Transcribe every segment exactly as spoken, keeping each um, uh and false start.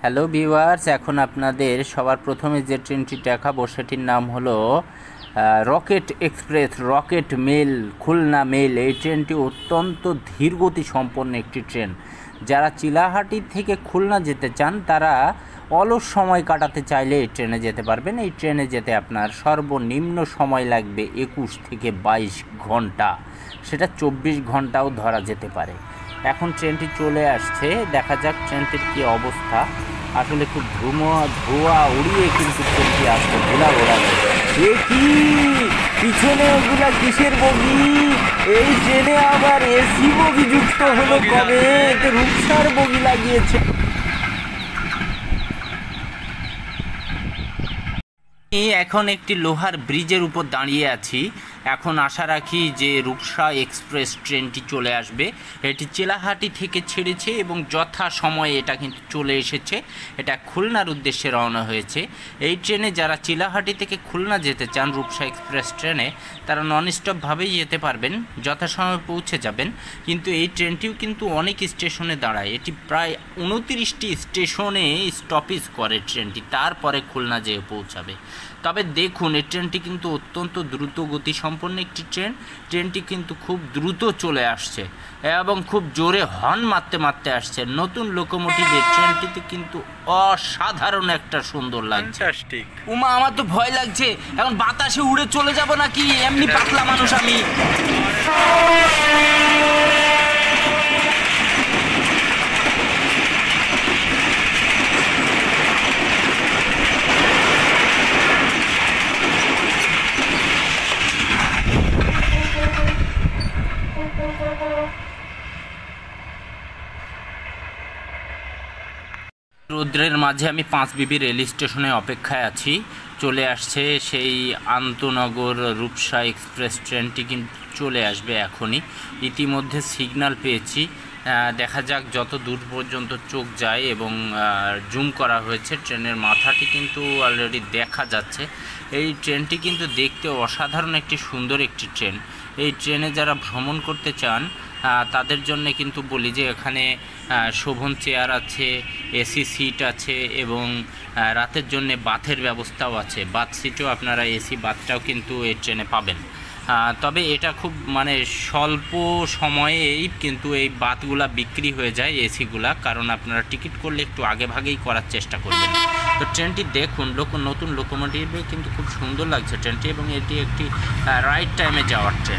Hello viewers, এখন আপনাদের সবার প্রথমে যে ট্রেনটি দেখাবো সেটির নাম হলো rocket express rocket mail Khulna mail. এই ট্রেনটি অত্যন্ত ধীরগতি সম্পন্ন একটি ট্রেন। যারা চিলাহাটি থেকে খুলনা যেতে চান তারা অলস সময় কাটাতে চাইলে এই ট্রেনে যেতে পারবেন। এই ট্রেনে যেতে আপনার সর্বনিম্ন সময় লাগবে একুশ থেকে বাইশ ঘন্টা, সেটা চব্বিশ ঘন্টাও ধরা যেতে পারে। এখন ট্রেনটি চলে আসছে, দেখা যাক ট্রেনটির কী অবস্থা। আসলে খুব ধুমা ধোয়া উড়িয়ে কিন্তু ট্রেনটি আসছে, ধুলা ওড়ানো। এ কি পিছনে ওগুলা কিসের বগি? এই ট্রেনে আবার এসি বগি যুক্ত হলো কবে? এতে রূপসার বগি লাগিয়েছে। এখন একটি লোহার ব্রিজের উপর দাঁড়িয়ে আছি। এখন আশা রাখি যে রূপসা এক্সপ্রেস ট্রেনটি চলে আসবে। এটি চিলাহাটি থেকে ছেড়েছে এবং যথা সময়ে এটা কিন্তু চলে এসেছে। এটা খুলনার উদ্দেশ্যে রওনা হয়েছে। এই ট্রেনে যারা চিলাহাটি থেকে খুলনা যেতে চান রূপসা এক্সপ্রেস ট্রেনে, তারা নন স্টপভাবেই যেতে পারবেন, যথাসময়ে পৌঁছে যাবেন। কিন্তু এই ট্রেনটিও কিন্তু অনেক স্টেশনে দাঁড়ায়। এটি প্রায় উনতিরিশটি স্টেশনে স্টপেজ করে ট্রেনটি, তারপরে খুলনা যেয়ে পৌঁছাবে। তবে দেখুন, এই ট্রেনটি কিন্তু অত্যন্ত দ্রুত গতি সম্পন্ন একটি ট্রেন। ট্রেনটি কিন্তু খুব দ্রুত চলে আসছে এবং খুব জোরে হর্ন মারতে মারতে আসছে। নতুন লোকোমোটিভের ট্রেনটিতে কিন্তু অসাধারণ একটা সুন্দর লাগছে। উমা, আমার তো ভয় লাগছে, এখন বাতাসে উড়ে চলে যাব নাকি? এমনি পাতলা মানুষ আমি। রৌদ্রের মাঝে আমি পাঁচবিবি রেল স্টেশনে অপেক্ষায় আছি। চলে আসছে সেই আন্তনগর রূপসা এক্সপ্রেস ট্রেনটি, কিন্তু চলে আসবে এখনই। ইতিমধ্যে সিগন্যাল পেয়েছি, দেখা যাক যত দূর পর্যন্ত চোখ যায়। এবং জুম করা হয়েছে, ট্রেনের মাথাটি কিন্তু অলরেডি দেখা যাচ্ছে। এই ট্রেনটি কিন্তু দেখতে অসাধারণ একটি সুন্দর একটি ট্রেন। এই ট্রেনে যারা ভ্রমণ করতে চান তাদের জন্য কিন্তু বলি যে এখানে শোভন চেয়ার আছে, এসি সিট আছে এবং রাতের জন্য বাথের ব্যবস্থাও আছে। বাথ সিটও আপনারা, এসি বাথটাও কিন্তু এই ট্রেনে পাবেন। তবে এটা খুব মানে স্বল্প সময়েই কিন্তু এই বাথগুলা বিক্রি হয়ে যায়, এসিগুলা, কারণ আপনারা টিকিট করলে একটু আগে ভাগেই করার চেষ্টা করবেন। তো ট্রেনটি দেখুন, লোক নতুন লোকোমোটিভে কিন্তু খুব সুন্দর লাগছে ট্রেনটি, এবং এটি একটি রাইট টাইমে যাওয়ার ট্রেন।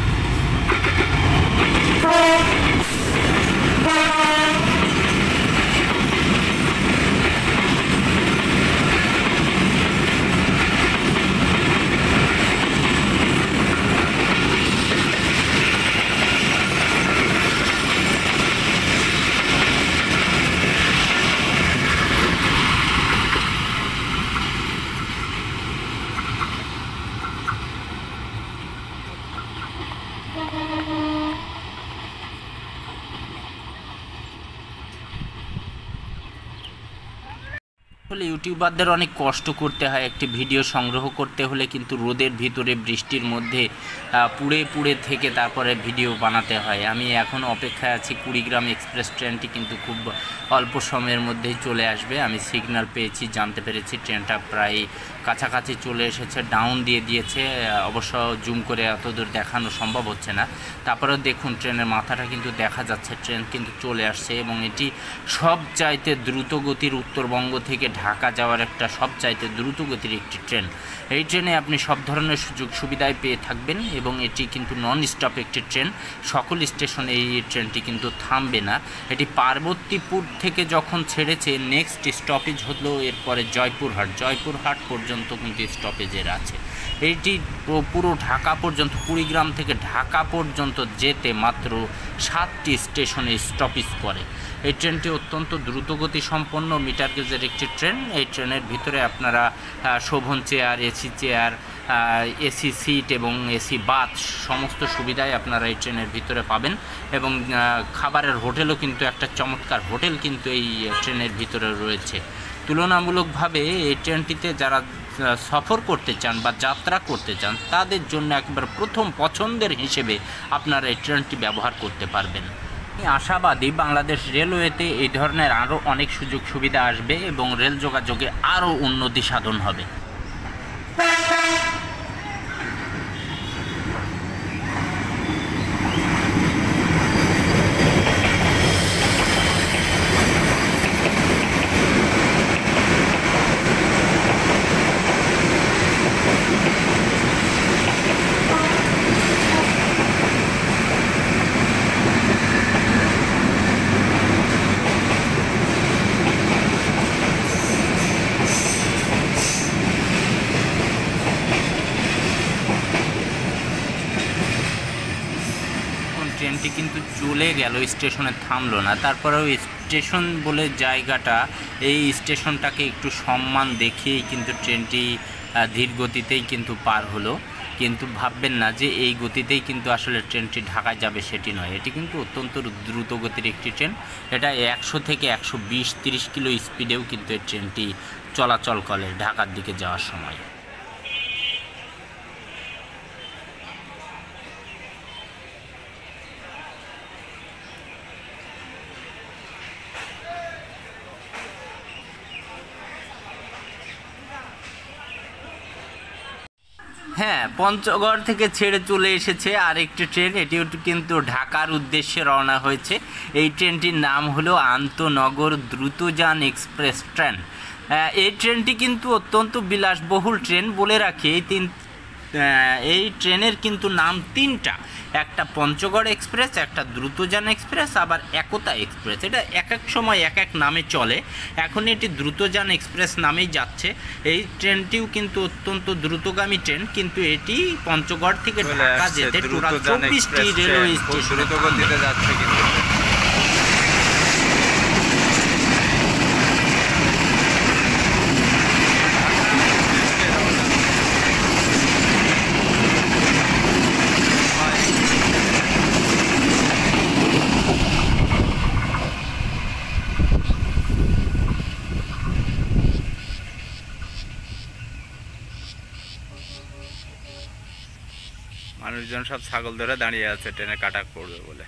আসলে ইউটিউবারদের অনেক কষ্ট করতে হয় একটি ভিডিও সংগ্রহ করতে হলে, কিন্তু রোদের ভিতরে বৃষ্টির মধ্যে পুড়ে পুড়ে থেকে তারপরে ভিডিও বানাতে হয়। আমি এখন অপেক্ষায় আছি। কুড়িগ্রাম এক্সপ্রেস ট্রেনটি কিন্তু খুব অল্প সময়ের মধ্যেই চলে আসবে। আমি সিগন্যাল পেয়েছি, জানতে পেরেছি ট্রেনটা প্রায় কাছাকাছি চলে এসেছে, ডাউন দিয়ে দিয়েছে। অবশ্য জুম করে এত দূর দেখানো সম্ভব হচ্ছে না। তারপরেও দেখুন, ট্রেনের মাথাটা কিন্তু দেখা যাচ্ছে, ট্রেন কিন্তু চলে আসছে। এবং এটি সবচাইতে দ্রুতগতির, উত্তরবঙ্গ থেকে ঢাকা যাওয়ার একটা সবচাইতে দ্রুতগতির একটি ট্রেন। এই ট্রেনে আপনি সব ধরনের সুযোগ সুবিধায় পেয়ে থাকবেন এবং এটি কিন্তু নন স্টপ একটি ট্রেন। সকল স্টেশনে এই ট্রেনটি কিন্তু থামবে না। এটি পার্বতীপুর থেকে যখন ছেড়েছে, নেক্সট স্টপেজ হলো এরপরে জয়পুরহাট। জয়পুরহাট পর্যন্ত কিন্তু স্টপেজের আছে। এইটি পুরো ঢাকা পর্যন্ত, কুড়িগ্রাম থেকে ঢাকা পর্যন্ত যেতে মাত্র সাতটি স্টেশনে স্টপেজ করে। এই ট্রেনটি অত্যন্ত দ্রুতগতি সম্পন্ন মিটার গেজের একটি ট্রেন। এই ট্রেনের ভিতরে আপনারা শোভন chair, AC chair, AC seat এবং এসি বাথ সমস্ত সুবিধাই আপনারা এই ট্রেনের ভিতরে পাবেন। এবং খাবারের হোটেলও কিন্তু একটা চমৎকার হোটেল কিন্তু এই ট্রেনের ভিতরে রয়েছে। তুলনামূলকভাবে এই ট্রেনটিতে যারা সফর করতে চান বা যাত্রা করতে চান তাদের জন্য একবার প্রথম পছন্দের হিসেবে আপনারা এই ট্রেনটি ব্যবহার করতে পারবেন। আমি আশাবাদী বাংলাদেশ রেলওয়েতে এই ধরনের আরও অনেক সুযোগ সুবিধা আসবে এবং রেল যোগাযোগে আরও উন্নতি সাধন হবে। ট্রেনটি কিন্তু চলে গেল, স্টেশনে থামলো না। তারপরেও স্টেশন বলে জায়গাটা, এই স্টেশনটাকে একটু সম্মান দেখিয়েই কিন্তু ট্রেনটি ধীর গতিতেই কিন্তু পার হলো। কিন্তু ভাববেন না যে এই গতিতেই কিন্তু আসলে ট্রেনটি ঢাকায় যাবে, সেটি নয়। এটি কিন্তু অত্যন্ত দ্রুত গতির একটি ট্রেন। এটা একশো থেকে একশো বিশ তিরিশ কিলো স্পিডেও কিন্তু এই ট্রেনটি চলাচল করে ঢাকার দিকে যাওয়ার সময়। হ্যাঁ, পঞ্চগড় থেকে ছেড়ে চলে এসেছে আরেকটি ট্রেন। এটিও কিন্তু ঢাকার উদ্দেশ্যে রওনা হয়েছে। এই ট্রেনটির নাম হলো আন্তনগর দ্রুতযান এক্সপ্রেস ট্রেন। এই ট্রেনটি কিন্তু অত্যন্ত বিলাসবহুল ট্রেন। বলে রাখি, এই তিন এই ট্রেনের কিন্তু নাম তিনটা, একটা পঞ্চগড় এক্সপ্রেস, একটা দ্রুতযান এক্সপ্রেস, আবার একতা এক্সপ্রেস। এটা এক এক সময় এক এক নামে চলে। এখন এটি দ্রুতযান এক্সপ্রেস নামেই যাচ্ছে। এই ট্রেনটিও কিন্তু অত্যন্ত দ্রুতগামী ট্রেন, কিন্তু এটি পঞ্চগড় থেকে ঢাকা যেতে টোটাল চব্বিশটি রেলওয়ে স্টেশনে যাচ্ছে। কিন্তু মানুষজন সব ছাগল ধরে দাঁড়িয়ে আছে ট্রেনে কাটা পড়বে বলে।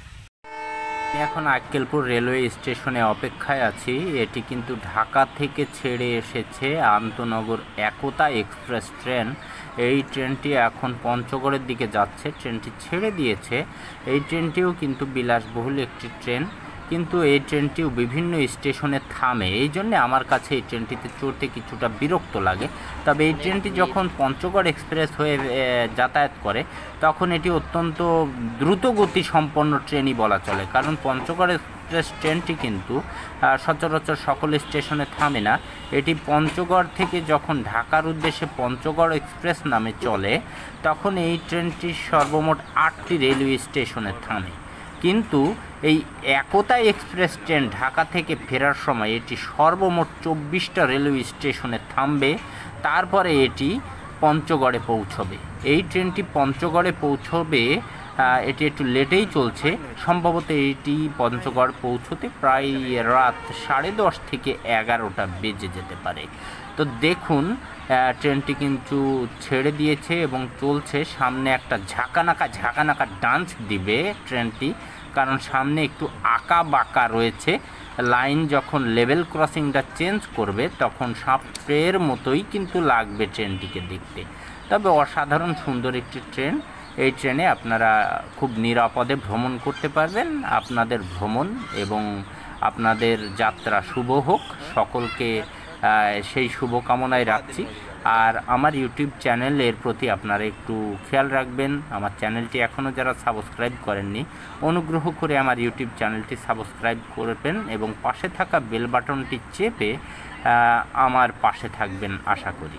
আমি এখন আক্কেলপুর রেলওয়ে স্টেশনে অপেক্ষায় আছি। এটি কিন্তু ঢাকা থেকে ছেড়ে এসেছে আন্তনগর একতা এক্সপ্রেস ট্রেন। এই ট্রেনটি এখন পঞ্চগড়ের দিকে যাচ্ছে। ট্রেনটি ছেড়ে দিয়েছে। এই ট্রেনটিও কিন্তু বিলাসবহুল একটি ট্রেন, কিন্তু এই ট্রেনটিও বিভিন্ন স্টেশনে থামে। এই জন্যে আমার কাছে এই ট্রেনটিতে চড়তে কিছুটা বিরক্ত লাগে। তবে এই ট্রেনটি যখন পঞ্চগড় এক্সপ্রেস হয়ে যাতায়াত করে তখন এটি অত্যন্ত দ্রুত গতি সম্পন্ন ট্রেনই বলা চলে, কারণ পঞ্চগড় এক্সপ্রেস ট্রেনটি কিন্তু সচরাচর সকল স্টেশনে থামে না। এটি পঞ্চগড় থেকে যখন ঢাকার উদ্দেশ্যে পঞ্চগড় এক্সপ্রেস নামে চলে তখন এই ট্রেনটি সর্বমোট আটটি রেলওয়ে স্টেশনে থামে। কিন্তু এই একতা এক্সপ্রেস ট্রেন ঢাকা থেকে ফেরার সময় এটি সর্বমোট চব্বিশটা রেলওয়ে স্টেশনে থামবে, তারপরে এটি পঞ্চগড়ে পৌঁছবে। এই ট্রেনটি পঞ্চগড়ে পৌঁছবে, এটি একটু লেটেই চলছে। সম্ভবত এটি পঞ্চগড় পৌঁছতে প্রায় রাত সাড়ে দশ থেকে এগারোটা বেজে যেতে পারে। তো দেখুন, ট্রেনটি কিন্তু ছেড়ে দিয়েছে এবং চলছে। সামনে একটা ঝাঁকানাকা ঝাঁকানাকা ডান্স দিবে ট্রেনটি, কারণ সামনে একটু আঁকা বাঁকা রয়েছে। লাইন যখন লেভেল ক্রসিংটা চেঞ্জ করবে তখন সাপের মতোই কিন্তু লাগবে ট্রেনটিকে দেখতে। তবে অসাধারণ সুন্দর একটি ট্রেন। এই ট্রেনে আপনারা খুব নিরাপদে ভ্রমণ করতে পারবেন। আপনাদের ভ্রমণ এবং আপনাদের যাত্রা শুভ হোক, সকলকে সেই শুভকামনায় রাখছি। আর আমার ইউটিউব চ্যানেলের প্রতি আপনারা একটু খেয়াল রাখবেন। আমার চ্যানেলটি এখনও যারা সাবস্ক্রাইব করেননি, অনুগ্রহ করে আমার ইউটিউব চ্যানেলটি সাবস্ক্রাইব করবেন এবং পাশে থাকা বেল বাটনটি চেপে আমার পাশে থাকবেন আশা করি।